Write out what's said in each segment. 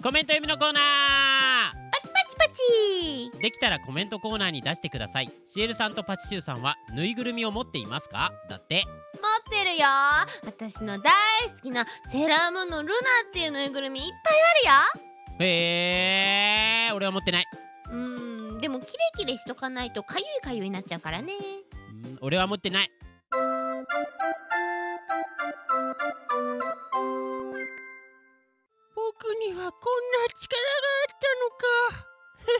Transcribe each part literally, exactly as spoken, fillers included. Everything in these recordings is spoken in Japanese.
コメント読みのコーナー。 パチパチパチ。 できたらコメントコーナーに出してください。シエルさんとパチシューさんはぬいぐるみを持っていますか？だって。 持ってるよ。私の大好きなセーラームーンのルナっていうぬいぐるみいっぱいあるよ。 へー、俺は持ってない。 うーん、でもキレキレしとかないとかゆいかゆいになっちゃうからね。 うん、俺は持ってない。僕にはこんな力があったのか。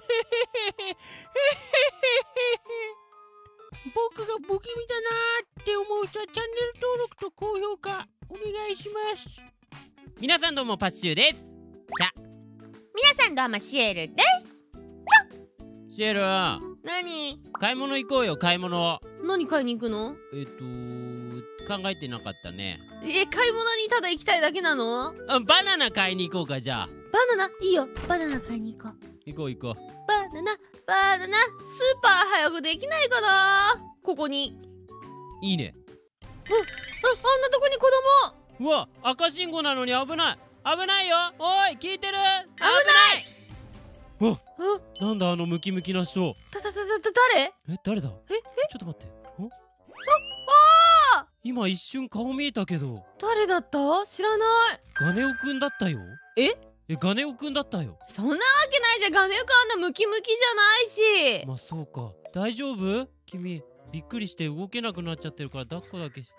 僕が不気味だなーって思う人はチャンネル登録と高評価お願いします。皆さんどうもパッシューです。じゃ皆さんどうもシエルです。 シエル、 何買い物行こうよ。買い物。 何買いに行くの？ えっと考えてなかったね。 え、買い物にただ行きたいだけなの？ あ、バナナ買いに行こうか。じゃあバナナいいよ。バナナ買いに行こう。 行こう行こう。 バナナバナナ、スーパー早くできないかな。ここに。 いいね。 あ、あんなとこに子供。 うわ、赤信号なのに危ない。危ないよ。おい、聞いてる？ 危ない。 うわ、 あ、 なんだあのムキムキな人。 たたたたた誰？ え、誰だ？ ええちょっと待って。お、 あ、 今一瞬顔見えたけど、 誰だった？知らない。 ガネオくんだったよ。 ええ、ガネオくんだったよ。 そんなわけないじゃん。ガネオくんあんなムキムキじゃないし。 まあそうか。大丈夫？君びっくりして動けなくなっちゃってるから抱っこだけし。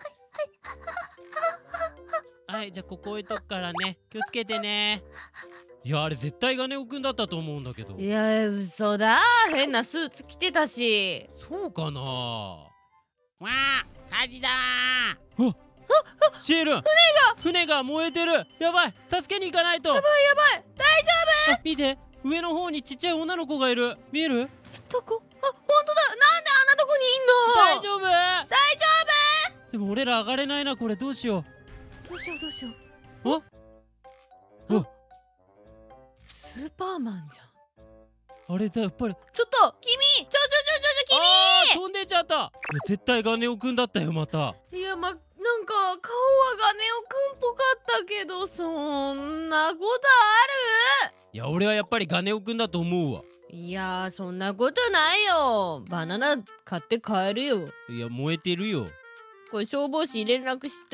はい、じゃあここ置いとくからね。気をつけてね。いや、あれ絶対ガネオくんだったと思うんだけど。 いや、嘘だ。変なスーツ着てたし。 そうかな。 わあ、火事だー。うわ、シエル、船が船が燃えてる。やばい、助けに行かないと。 やばいやばい。大丈あ、見て、上の方にちっちゃい女の子がいる。見える？ 夫？どこ？あ、本当だ。なんであんなとこにいんの？ 大丈夫？ 大丈でも俺ら上がれないな。これどうしよ夫？どうしようどうしよう。 う。 ああ、 スーパーマンじゃん。 あれだ、やっぱり。 ちょっと君、ちょちょちょちょちょあー、飛んでっちゃった。いや絶対ガネオくんだったよ。また。 君。いや、ま、なんか顔はガネオくんっぽかったけど、そんなことある？ いや、俺はやっぱりガネオくんだと思うわ。 いや、そんなことないよ。バナナ買って帰るよ。 いや、燃えてるよ。 これ消防士に連絡して、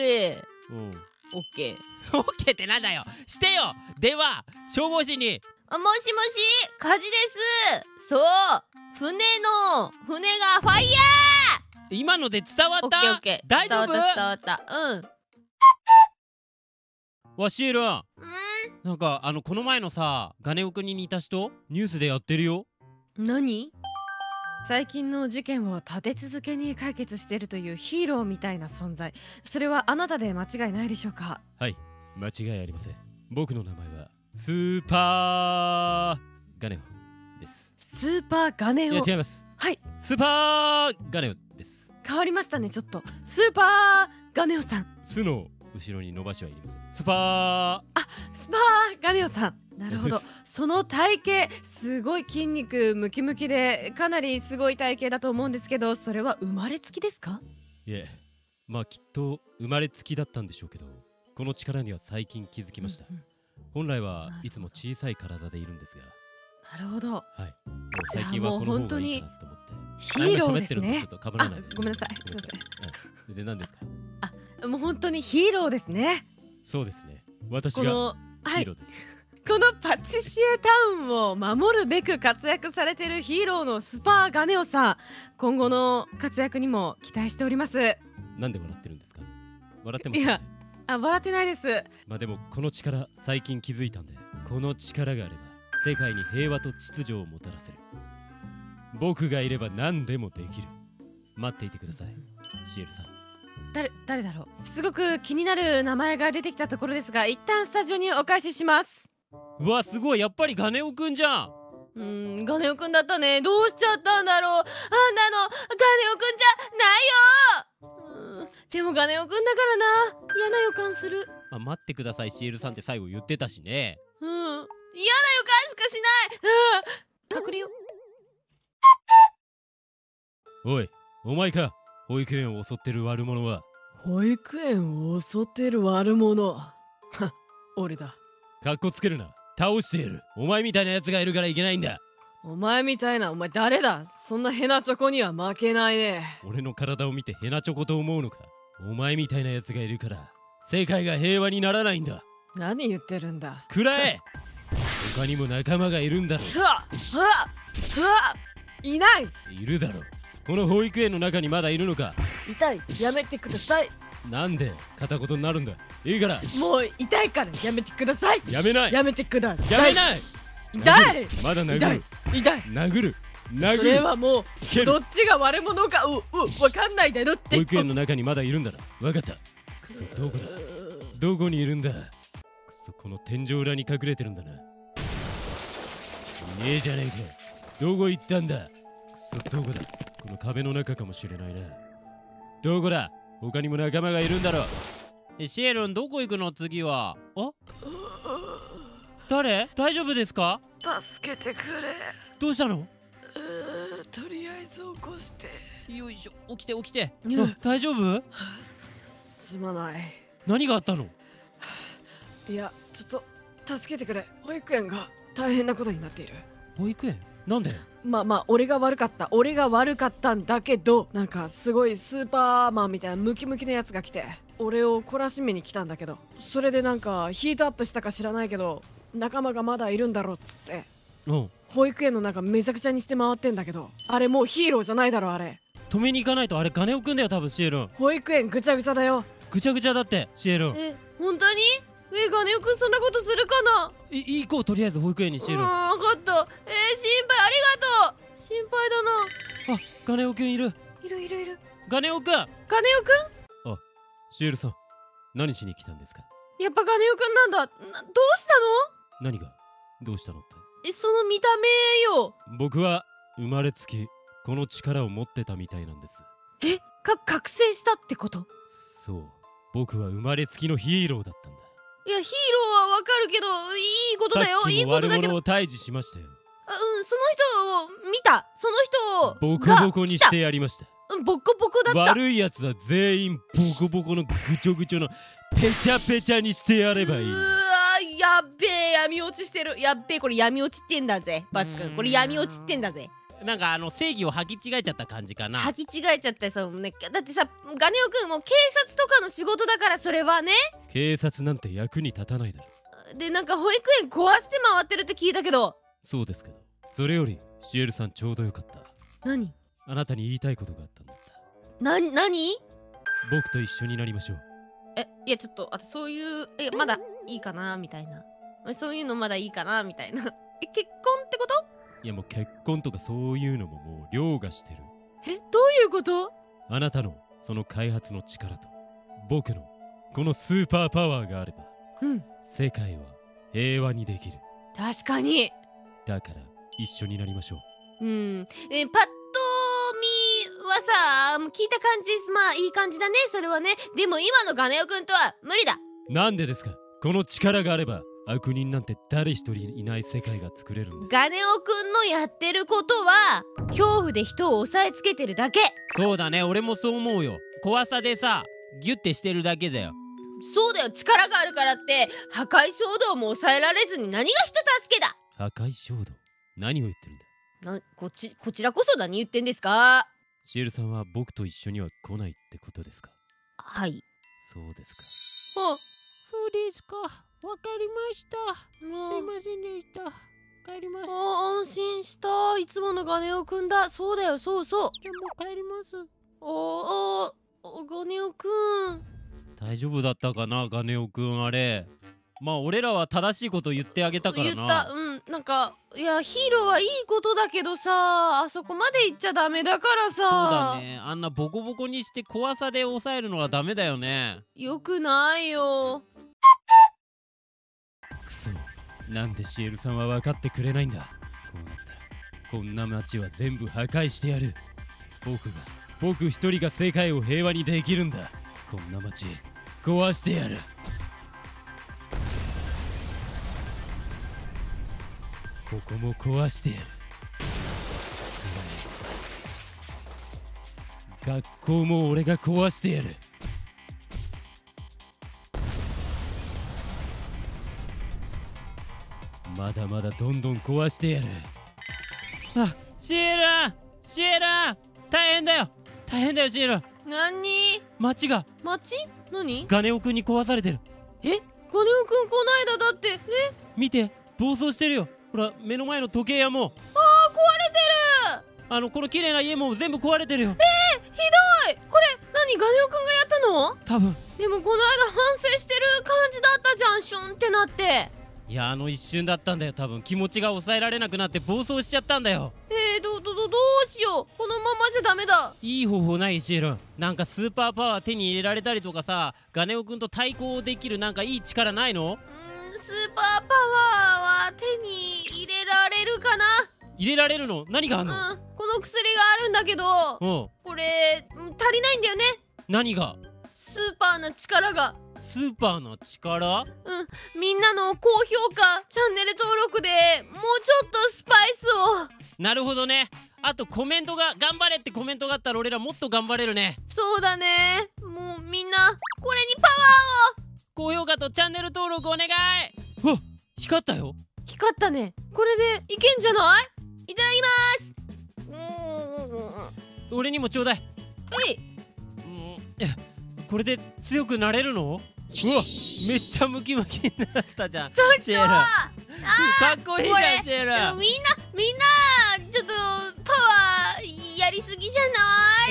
うん。 オッケー。 オッケーってなんだよ。してよ。では消防士に。 あ、もしもし、火事です。そう、船の船がファイヤー。 今ので伝わった？ オッケーオッケー。 大丈夫？ 伝わった伝わった。うん。 わしーるん、 うんなんかあのこの前のさ、ガネオくんに似た人ニュースでやってるよ。 何？ 最近の事件を立て続けに解決しているというヒーローみたいな存在、それはあなたで間違いないでしょうか？ はい、間違いありません。僕の名前はスーパーガネオです。 スーパーガネオ。 いや違います。 はい、 スーパーガネオです。 変わりましたね。ちょっとスーパーガネオさん。 スの後ろに伸ばしはいりません。スパー。 あ、スパーガネオさん。なるほど。その体型、すごい筋肉ムキムキでかなりすごい体型だと思うんですけど、それは生まれつきですか？ いえ、まあきっと生まれつきだったんでしょうけど、この力には最近気づきました。 うんうん、 本来はいつも小さい体でいるんですが、 なるほど。 はい、もう最近はこの方がいいかなと思って。 ヒーローですね。 ちょっと被らない。 あ、ごめんなさい。すいません。で、何ですか？ あ、もう本当にヒーローですね。 そうですね。私がこの、はいヒーローです。 このパティシエタウンを守るべく活躍されているヒーローのスパーガネオさん、今後の活躍にも期待しております。 なんで笑ってるんですか？笑ってます、 いや、あ、笑ってないです。 まあでもこの力最近気づいたんで、この力があれば世界に平和と秩序をもたらせる。僕がいれば何でもできる。待っていてください、シエルさん。 誰、誰だろう。すごく気になる名前が出てきたところですが、一旦スタジオにお返しします。 うわ、すごい。やっぱりガネオくんじゃん。 うーん、ガネオくんだったね。どうしちゃったんだろう。あんなのガネオくんじゃないよ。うーん、でもガネオくんだからな。嫌な予感する。 あ、待ってください、シエルさんって最後言ってたしね。 うん、嫌な予感しかしない。隠れよ。 おい、お前か。保育園を襲ってる悪者は。 保育園を襲ってる悪者。は、俺だ。 かっこつけるな。 倒してやる。お前みたいなやつがいるからいけないんだ。 お前みたいなお前誰だ。そんなヘナチョコには負けないね。 俺の体を見てヘナチョコと思うのか。お前みたいなやつがいるから世界が平和にならないんだ。 何言ってるんだ。 くらえ。他にも仲間がいるんだろ。 うわっうわっうわっいない。 いるだろ。この保育園の中にまだいるのか。 痛い。やめてください。 なんで片言になるんだ。いいからもう痛いからやめてください。 やめない。 やめてください。 やめない。 痛い。 まだ殴痛いる。 痛い。 殴る殴る。 それはも蹴るうどっちが悪者かううわかんないだろって。 保育園の中にまだいるんだな。わかった。くそ、どこだ。どこにいるんだ。くそ、この天井裏に隠れてるんだな。いねえじゃねえか。どこ行ったんだ。くそ、どこだ。この壁の中かもしれないな。どこだ。他にも仲間がいるんだろ。 えシエルンどこ行くの次は。あ誰？大丈夫ですか？ 助けてくれ。 どうしたの？ とりあえず起こして。 よいしょ、起きて起きて。 うんあ大丈夫？ すまない。 何があったの？ いやちょっと助けてくれ。保育園が大変なことになっている。 保育園？なんで？ まあまあ俺が悪かった俺が悪かったんだけど、なんかすごいスーパーマンみたいなムキムキなやつが来て俺を懲らしめに来たんだけど、それでなんかヒートアップしたか知らないけど仲間がまだいるんだろうっつってうん。 保育園の中めちゃくちゃにして回ってんだけど、あれもうヒーローじゃないだろ。あれ止めに行かないと。あれガネオくんだよ多分。シエルン保育園ぐちゃぐちゃだよ。 ぐちゃぐちゃだってシエルン。 え本当に？えガネオくんそんなことするかな。 い行こうとりあえず保育園にシエルン。 うんあ分かった。えー、心配ありがとう。心配だな。 ガネオくんいる。 いるいるいる。 ガネオくん。 ガネオくんシエルさん、何しに来たんですか。 やっぱガネオくんなんだ。などうしたの？ 何がどうしたのって。 えその見た目よ。 僕は生まれつきこの力を持ってたみたいなんです。 えか覚醒したってこと？ そう、僕は生まれつきのヒーローだったんだ。 いやヒーローはわかるけどいいことだよ。いいさっきも悪ことだけど。 者を退治しましたよ。 あうんその人を見た。その人をボコボコにしてやりました。 うんボコボコだった。 悪いやつは全員ボコボコのぐちょぐちょのペチャペチャにしてやればいい。 うわやっべえ闇落ちしてる。やっべえこれ闇落ちってんだぜバチ君。これ闇落ちってんだぜ。 なんかあの正義を履き違えちゃった感じかな。 履き違えちゃったそうね。だってさガネオくんもう警察とかの仕事だからそれはね。 警察なんて役に立たないだろ。 でなんか保育園壊して回ってるって聞いたけど。 そうですけど、それよりシエルさんちょうどよかった。 何？ あなたに言いたいことがあったんだった。 な何？ 僕と一緒になりましょう。 えいやちょっとあとそういうえまだいいかなみたいな。そういうのまだいいかなみたいな。え結婚ってこと？ いやもう結婚とかそういうのももう凌駕してる。 えどういうこと？ あなたのその開発の力と僕のこのスーパーパワーがあればうん世界は平和にできる。 確かに。 だから一緒になりましょう。 うんえパッと見はさ聞いた感じまあいい感じだねそれはね。でも今のガネオくんとは無理だ。 なんでですか。この力があれば悪人なんて誰一人いない世界が作れるんです。 ガネオくんのやってることは恐怖で人を押さえつけてるだけ。 そうだね、俺もそう思うよ。怖さでさギュッてしてるだけだよ。 そうだよ力があるからって破壊衝動も抑えられずに何が人助けだ。 破壊衝動、何を言ってるんだ。 なこっちこちらこそ何言ってんですか。 シエルさんは僕と一緒には来ないってことですか。 はい。 そうですか。 あそうですか、わかりました。 もうませんでした。帰ります。 あ安心した。いつものガネオくんだ。そうだよそうそう。 でも帰ります。 ああガネオくん大丈夫だったかなガネオくん。あれまあ俺らは正しいこと言ってあげたからな。 言ったうんなんかいやヒーローはいいことだけどさあそこまで言っちゃダメだからさ。 そうだね、あんなボコボコにして怖さで抑えるのはダメだよね。 よくないよ。 くそ、なんでシエルさんは分かってくれないんだ。こうなったらこんな街は全部破壊してやる。僕が僕一人が世界を平和にできるんだ。こんな街壊してやる。ここも壊してやる。学校も俺が壊してやる。 まだまだどんどん壊してやる。あ、シエルシエル大変だよ大変だよシエル。 何？ 町が町？何？ ガネオくんに壊されてる。 え？ガネオくんこないだだってえ？ 見て暴走してるよ。ほら目の前の時計屋も、 あー壊れてる。 あのこの綺麗な家も全部壊れてるよ。 えー、ひどい。これ何？ガネオくんがやったの？ 多分。 でもこの間反省してる感じだったじゃん、シュンってなって。 いやあの一瞬だったんだよ。多分気持ちが抑えられなくなって暴走しちゃったんだよ。 えー、どどどどうしよう。このままじゃダメだ。 いい方法ないシエル。なんかスーパーパワー手に入れられたりとかさ、ガネオくんと対抗できるなんかいい力ないの？ うーん、スーパーパワーは手に入れられるかな。 入れられるの？何があんの？ うん、この薬があるんだけど、 うん。 これうん足りないんだよね。 何が？ スーパーな力が。 スーパーの力？ うん、みんなの高評価、チャンネル登録でもうちょっとスパイスを。 なるほどね。あとコメントが頑張れってコメントがあったら俺らもっと頑張れるね。 そうだね。もうみんなこれにパワーを。 高評価とチャンネル登録お願い。うわ、光ったよ。 光ったね。これでいけんじゃない？いただきます。うーん、 俺にもちょうだい。 えい。 うんえこれで強くなれるの？うわ、めっちゃムキムキになったじゃん。 ちょっとシエルかっこいいじゃんシエル。 ちょみんなみんなちょっとパワーやりすぎじゃない？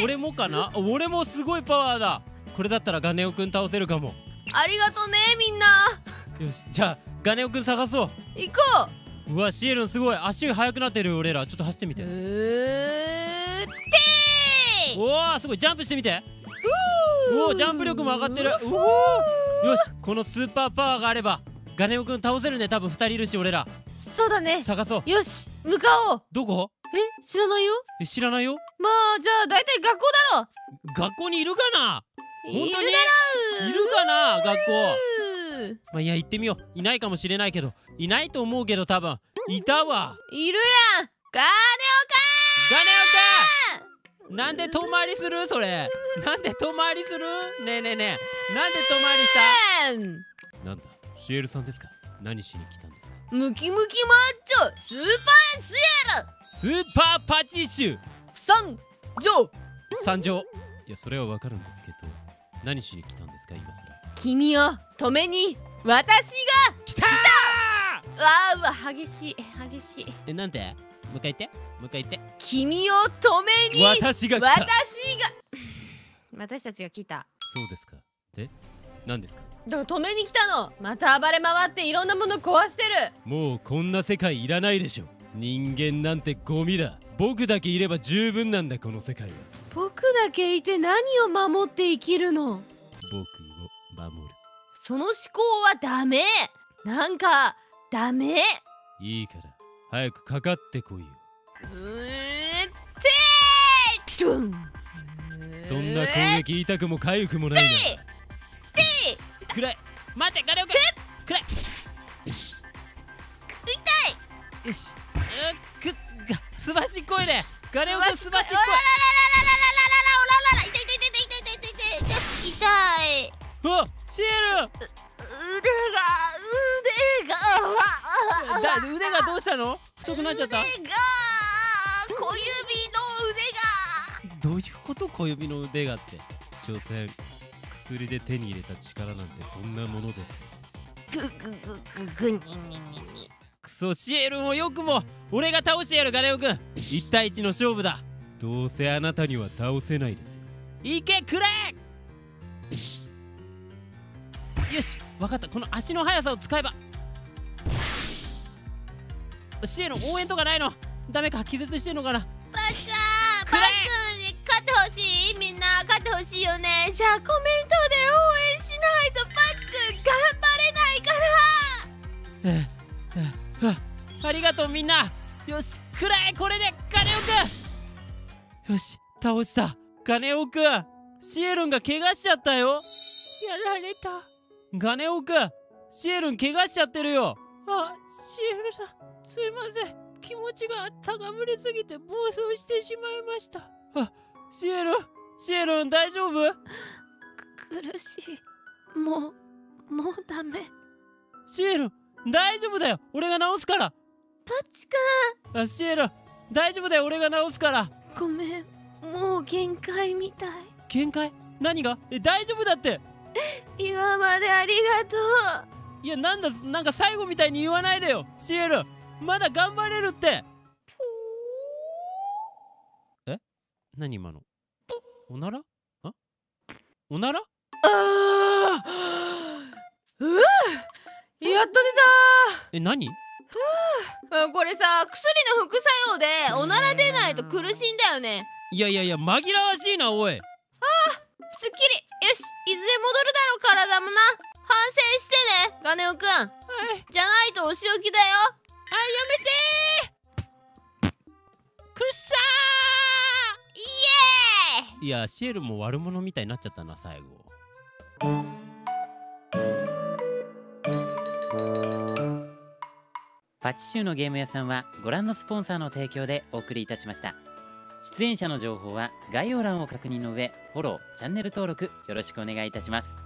俺もかな？俺もすごいパワーだ。これだったらガネオくん倒せるかも。 ありがとねみんな。 よし、じゃあガネオくん探そう。 行こうわ、シエルンすごい足速くなってるよ。俺らちょっと走ってみう。 て。 うーってー。 おーすごい、ジャンプしてみて。 うおお、ジャンプ力も上がってる。うおー、よし、このスーパーパワーがあればガネオくん倒せるね。多分ふたりいるし俺ら。 そうだね。 探そう。 よし向かおう。 どこ？ え知らないよ。 え知らないよ。 まあじゃあだいたい学校だろ。 学校にいるかな？本当にいるだろう。 いるかな学校。 うーまあいや、行ってみよう。いないかもしれないけど、いないと思うけど多分いたわ。 いるやん。ガネガネオくんなんで遠回りする？それなんで遠回りする？ねえねえねえ、なんで遠回りした？ オカーン。 なんだ、シエルさんですか？何しに来たんですか？ ムキムキマッチョスーパーシエルスーパーパチッシュ参上。 参上。いや、それはわかるんですけど、何しに来たんですか今さら？ 君を止めに私が来たー。 わーうわ激しい激しい。 え、なんで？もう一回言って、もう一回言って。 君を止めに私が来た。 私が私たちが来た。 そうですか。で、何ですか？ だから止めに来たの。また暴れ回っていろんなもの壊してる。 もうこんな世界いらないでしょ。人間なんてゴミだ。僕だけいれば十分なんだこの世界は。 僕だけいて何を守って生きるの？ 僕を守る。 その思考はダメ。なんかダメ。 いいから早くかかってこいよ。 うーってードゥン。 そんな攻撃痛くも痒くもないな。暗い。待ってガネオくん。暗い。痛い。よし。うっくがすばしっこいね。ガネオくんすばしっこい。 痛い痛い痛い痛い痛い痛い痛い痛い。 うわ、シエル。 腕が腕がだ腕がどうしたの？太くなっちゃった。 腕が小指の腕が。 どういうこと？小指の腕がって。所詮薬で手に入れた力なんてそんなものです。 ぐぐぐぐぐにににに。 クソシエルもよくも俺が倒してやる。ガネオくんいち対いちの勝負だ。どうせあなたには倒せないですよ。いけくれ。よし、わかった。この足の速さを使えば。シエル応援とかないの？ダメか、気絶してんのかな。 バカバカに勝ってほしい。みんな勝ってほしいよね。じゃあコメントで応援しないとパチくん頑張れないから。 えええあありがとうみんな。よし、くらえ。これでガネオくん。よし、倒した。ガネオくん、シエルンが怪我しちゃったよ。やられた。ガネオくん、シエルン怪我しちゃってるよ。あ、シエルさんすいません。気持ちが高ぶりすぎて暴走してしまいました。あ、シエルンシエルン大丈夫？ 苦しい。もうもうダメ。 シエルン大丈夫だよ、俺が治すから。 パッチくあ、シエル、大丈夫だよ、俺が治すから。 ん、ごめん、もう限界みたい。 限界？何が？え、大丈夫だって。 今までありがとう。 いや、なんだ、なんか最後みたいに言わないでよ、シエル。まだ頑張れるって。え？何今の？おなら？あ？おなら？ あーうわやっとえ、何？ うん、これさ、薬の副作用でおなら出ないと苦しいんだよね。 いやいやいや、紛らわしいな、おい。 すっきり。よし、いずれ戻るだろう、体もな。反省してね、ガネオくん。 はい。 じゃないとお仕置きだよ。 あ、やめてー。くっしイエーイ。 ゃー。いや、シエルも悪者みたいになっちゃったな、最後。 パチシューのゲーム屋さんはご覧のスポンサーの提供でお送りいたしました。出演者の情報は概要欄を確認の上、フォロー、チャンネル登録よろしくお願いいたします。